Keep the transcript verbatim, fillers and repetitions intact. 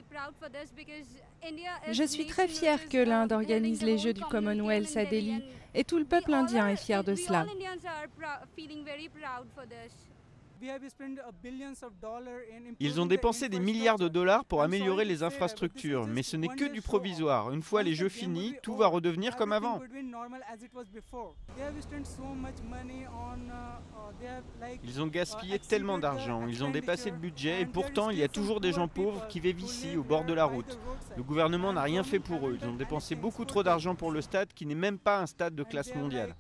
Je suis très fière que l'Inde organise les Jeux du Commonwealth à Delhi et tout le peuple indien est fier de cela. Ils ont dépensé des milliards de dollars pour améliorer les infrastructures, mais ce n'est que du provisoire. Une fois les Jeux finis, tout va redevenir comme avant. Ils ont gaspillé tellement d'argent, ils ont dépassé le budget et pourtant il y a toujours des gens pauvres qui vivent ici, au bord de la route. Le gouvernement n'a rien fait pour eux, ils ont dépensé beaucoup trop d'argent pour le stade qui n'est même pas un stade de classe mondiale.